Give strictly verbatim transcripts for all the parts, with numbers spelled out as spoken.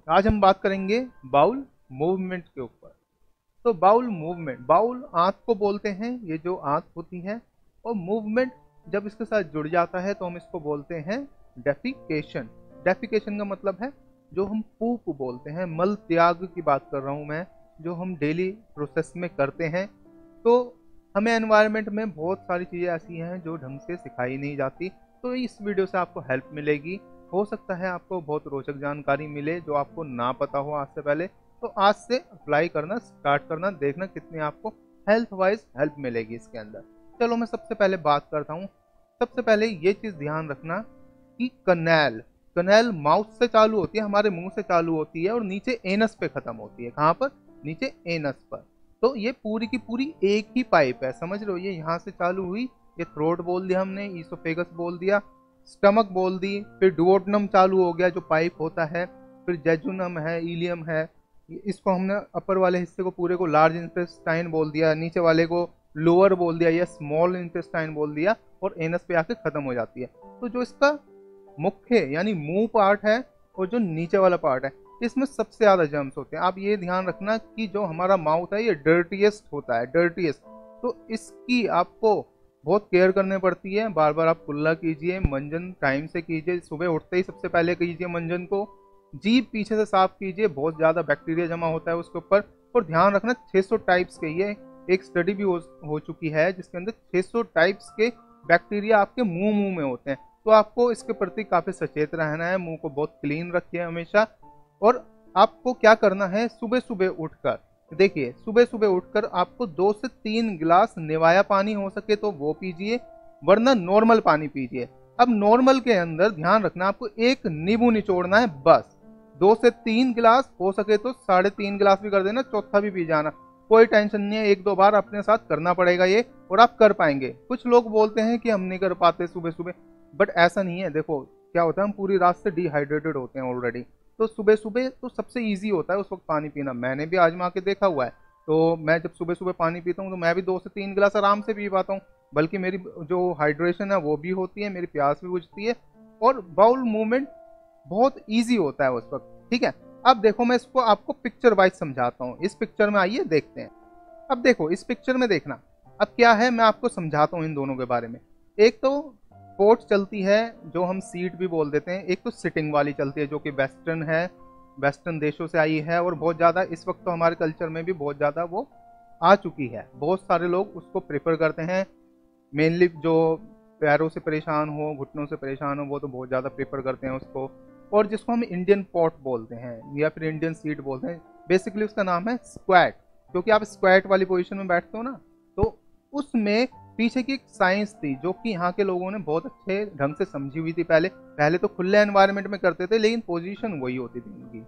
आज हम बात करेंगे बाउल मूवमेंट के ऊपर। तो बाउल मूवमेंट, बाउल आंत को बोलते हैं, ये जो आंत होती है, और मूवमेंट जब इसके साथ जुड़ जाता है तो हम इसको बोलते हैं डेफिकेशन। डेफिकेशन का मतलब है जो हम पूप बोलते हैं, मल त्याग की बात कर रहा हूं मैं, जो हम डेली प्रोसेस में करते हैं। तो हमें एनवायरनमेंट में बहुत सारी चीज़ें ऐसी हैं जो ढंग से सिखाई नहीं जाती, तो इस वीडियो से आपको हेल्प मिलेगी। हो सकता है आपको बहुत रोचक जानकारी मिले जो आपको ना पता हो आज से पहले। तो आज से अप्लाई करना स्टार्ट करना, देखना कितनी आपको हेल्थ वाइज हेल्प मिलेगी इसके अंदर। चलो मैं सबसे पहले बात करता हूँ। सबसे पहले ये चीज़ ध्यान रखना कि कनेल कनेल माउथ से चालू होती है, हमारे मुंह से चालू होती है और नीचे एनस पे खत्म होती है। कहाँ पर? नीचे एनस पर। तो ये पूरी की पूरी एक ही पाइप है, समझ रहे हो? ये यहाँ से चालू हुई, ये थ्रोट बोल दिया हमने, ईसोफेगस बोल दिया, स्टमक बोल दी, फिर डुओडेनम चालू हो गया जो पाइप होता है, फिर जेजुनम है, इलियम है, इसको हमने अपर वाले हिस्से को पूरे को लार्ज इंटेस्टाइन बोल दिया, नीचे वाले को लोअर बोल दिया या स्मॉल इंटेस्टाइन बोल दिया, और एनस पे आके खत्म हो जाती है। तो जो इसका मुख्य यानी मुंह पार्ट है और जो नीचे वाला पार्ट है, इसमें सबसे ज्यादा जर्म्स होते हैं। आप ये ध्यान रखना कि जो हमारा माउथ है ये डर्टीएस्ट होता है, डर्टीएस्ट। तो इसकी आपको बहुत केयर करने पड़ती है। बार बार आप कुल्ला कीजिए, मंजन टाइम से कीजिए, सुबह उठते ही सबसे पहले कीजिए मंजन को। जीभ पीछे से साफ कीजिए, बहुत ज़्यादा बैक्टीरिया जमा होता है उसके ऊपर। और ध्यान रखना छह सौ टाइप्स के, ये एक स्टडी भी हो, हो चुकी है जिसके अंदर छह सौ टाइप्स के बैक्टीरिया आपके मुंह मुंह में होते हैं। तो आपको इसके प्रति काफ़ी सचेत रहना है, मुंह को बहुत क्लीन रखिए हमेशा। और आपको क्या करना है, सुबह सुबह उठकर देखिए, सुबह सुबह उठकर आपको दो से तीन गिलास निवाया पानी हो सके तो वो पीजिए, वरना नॉर्मल पानी पीजिए। अब नॉर्मल के अंदर ध्यान रखना आपको एक नींबू निचोड़ना है बस। दो से तीन गिलास हो सके तो साढ़े तीन गिलास भी कर देना, चौथा भी पी जाना, कोई टेंशन नहीं है। एक दो बार अपने साथ करना पड़ेगा ये, और आप कर पाएंगे। कुछ लोग बोलते हैं कि हम नहीं कर पाते सुबह सुबह, बट ऐसा नहीं है। देखो क्या होता है, हम पूरी रात से डिहाइड्रेटेड होते हैं ऑलरेडी, तो सुबह सुबह तो सबसे इजी होता है उस वक्त पानी पीना। मैंने भी आजमा के देखा हुआ है। तो मैं जब सुबह सुबह पानी पीता हूँ तो मैं भी दो से तीन गिलास आराम से पी पाता हूँ, बल्कि मेरी जो हाइड्रेशन है वो भी होती है, मेरी प्यास भी बुझती है, और बाउल मूवमेंट बहुत इजी होता है उस वक्त। ठीक है, अब देखो मैं इसको आपको पिक्चर वाइज समझाता हूँ। इस पिक्चर में आइए देखते हैं। अब देखो इस पिक्चर में देखना, अब क्या है मैं आपको समझाता हूँ इन दोनों के बारे में। एक तो स्पोर्ट्स चलती है जो हम सीट भी बोल देते हैं, एक तो सिटिंग वाली चलती है जो कि वेस्टर्न है, वेस्टर्न देशों से आई है, और बहुत ज़्यादा इस वक्त तो हमारे कल्चर में भी बहुत ज़्यादा वो आ चुकी है। बहुत सारे लोग उसको प्रेफर करते हैं, मेनली जो पैरों से परेशान हो, घुटनों से परेशान हो, वो तो बहुत ज़्यादा प्रेफर करते हैं उसको। और जिसको हम इंडियन पॉट बोलते हैं या फिर इंडियन सीट बोलते हैं, बेसिकली उसका नाम है स्क्वैट, क्योंकि आप स्क्वैट वाली पोजीशन में बैठते हो ना, तो उसमें पीछे की एक साइंस थी जो कि यहाँ के लोगों ने बहुत अच्छे ढंग से समझी हुई थी। पहले पहले तो खुले एनवायरनमेंट में करते थे, लेकिन पोजीशन वही होती थी उनकी।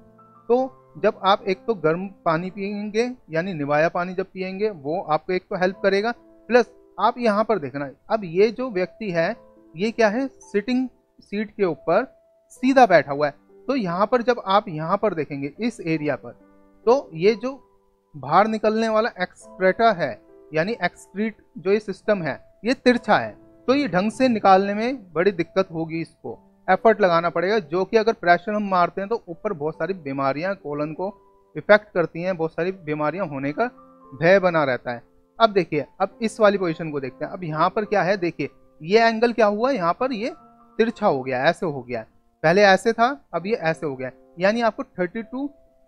तो जब आप एक तो गर्म पानी पियेंगे यानी निवाया पानी जब पियेंगे, वो आपको एक तो हेल्प करेगा, प्लस आप यहाँ पर देखना, अब ये जो व्यक्ति है ये क्या है, सिटिंग सीट के ऊपर सीधा बैठा हुआ है। तो यहाँ पर जब आप यहाँ पर देखेंगे इस एरिया पर, तो ये जो बाहर निकलने वाला एक्सक्रेटा है यानी एक्सक्रीट जो ये सिस्टम है, ये तिरछा है, तो ये ढंग से निकालने में बड़ी दिक्कत होगी, इसको एफर्ट लगाना पड़ेगा, जो कि अगर प्रेशर हम मारते हैं तो ऊपर बहुत सारी बीमारियां कोलन को इफेक्ट करती हैं, बहुत सारी बीमारियां होने का भय बना रहता है। अब देखिए, अब इस वाली पोजीशन को देखते हैं। अब यहाँ पर क्या है, देखिए ये एंगल क्या हुआ, यहाँ पर ये तिरछा हो गया, ऐसे हो गया, पहले ऐसे था अब ये ऐसे हो गया, यानी आपको थर्टी टू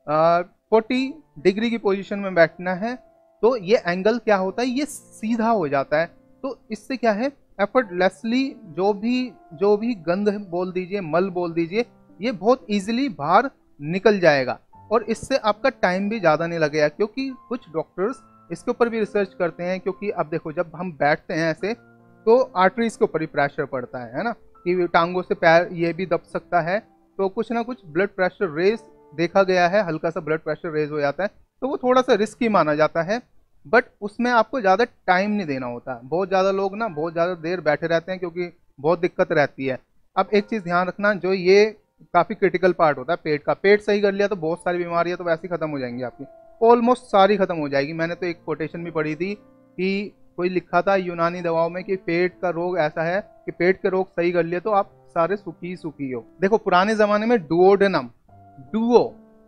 फोर्टी डिग्री की पोजीशन में बैठना है। तो ये एंगल क्या होता है, ये सीधा हो जाता है। तो इससे क्या है, एफर्टलेसली जो भी जो भी गंध बोल दीजिए, मल बोल दीजिए, ये बहुत इजीली बाहर निकल जाएगा, और इससे आपका टाइम भी ज़्यादा नहीं लगेगा। क्योंकि कुछ डॉक्टर्स इसके ऊपर भी रिसर्च करते हैं, क्योंकि अब देखो जब हम बैठते हैं ऐसे तो आर्टरीज के ऊपर ही प्रेशर पड़ता है है ना, कि टांगों से पैर ये भी दब सकता है, तो कुछ ना कुछ ब्लड प्रेशर रेज देखा गया है, हल्का सा ब्लड प्रेशर रेज हो जाता है, तो वो थोड़ा सा रिस्की माना जाता है। बट उसमें आपको ज़्यादा टाइम नहीं देना होता। बहुत ज़्यादा लोग ना बहुत ज़्यादा देर बैठे रहते हैं क्योंकि बहुत दिक्कत रहती है। अब एक चीज़ ध्यान रखना, जो ये काफ़ी क्रिटिकल पार्ट होता है पेट का, पेट सही कर लिया तो बहुत सारी बीमारियां तो वैसे ही खत्म हो जाएंगी आपकी, ऑलमोस्ट सारी खत्म हो जाएगी। मैंने तो एक कोटेशन भी पढ़ी थी कि कोई लिखा था यूनानी दवाओं में कि पेट का रोग ऐसा है कि पेट के रोग सही कर लिए तो आप सारे सुखी सुखी हो। देखो पुराने ज़माने में डुओडेनम, डुओ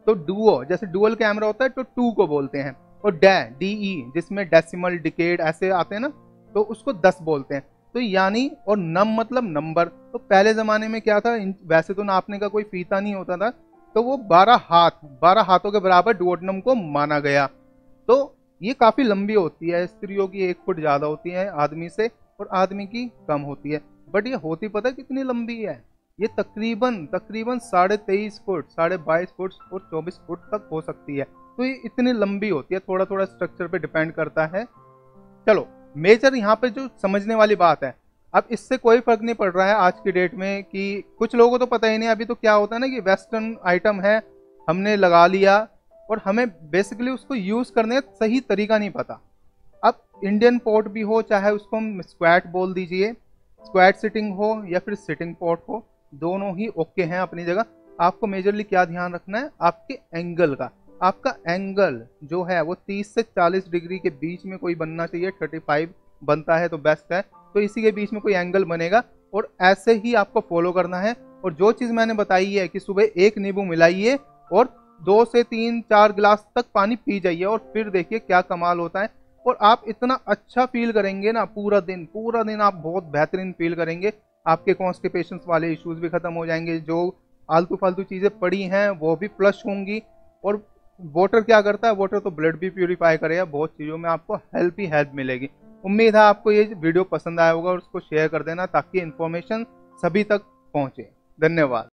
तो डुओ, जैसे डुअल कैमरा होता है तो टू को बोलते हैं। और डै, डी ई, जिसमें डेसिमल, डिकेड ऐसे आते हैं ना, तो उसको दस बोलते हैं। तो यानी, और नम मतलब नंबर। तो पहले जमाने में क्या था, वैसे तो नापने का कोई फीता नहीं होता था, तो वो बारह हाथ बारह हाथों के बराबर डुओडनम को माना गया। तो ये काफी लंबी होती है, स्त्रियों की एक फुट ज्यादा होती है आदमी से, और आदमी की कम होती है। बट ये होती पता है कितनी लंबी है, ये तकरीबन तकरीबन साढ़े तेईस फुट, साढ़े बाईस फुट और चौबीस फुट तक हो सकती है। तो ये इतनी लंबी होती है, थोड़ा थोड़ा स्ट्रक्चर पे डिपेंड करता है। चलो, मेजर यहाँ पे जो समझने वाली बात है, अब इससे कोई फर्क नहीं पड़ रहा है आज की डेट में, कि कुछ लोगों को तो पता ही नहीं। अभी तो क्या होता है ना कि वेस्टर्न आइटम है, हमने लगा लिया और हमें बेसिकली उसको यूज करने का सही तरीका नहीं पता। अब इंडियन पोर्ट भी हो, चाहे उसको हम स्क्वैट बोल दीजिए, स्क्वैट सिटिंग हो या फिर सिटिंग पोर्ट हो, दोनों ही ओके हैं अपनी जगह। आपको मेजरली क्या ध्यान रखना है, आपके एंगल का। आपका एंगल जो है वो तीस से चालीस डिग्री के बीच में कोई बनना चाहिए। पैंतीस बनता है तो बेस्ट है, तो इसी के बीच में कोई एंगल बनेगा, और ऐसे ही आपको फॉलो करना है। और जो चीज मैंने बताई है कि सुबह एक नींबू मिलाइए और दो से तीन चार गिलास तक पानी पी जाइए, और फिर देखिए क्या कमाल होता है। और आप इतना अच्छा फील करेंगे ना, पूरा दिन पूरा दिन आप बहुत बेहतरीन फील करेंगे। आपके कॉन्स्टिपेशन वाले इश्यूज भी खत्म हो जाएंगे, जो आलतू फालतू चीजें पड़ी हैं वो भी फ्लश होंगी। और वाटर क्या करता है, वाटर तो ब्लड भी प्यूरिफाई करेगा, बहुत चीजों में आपको हेल्प ही हेल्प मिलेगी। उम्मीद है आपको ये वीडियो पसंद आया होगा, और उसको शेयर कर देना ताकि इन्फॉर्मेशन सभी तक पहुंचे। धन्यवाद।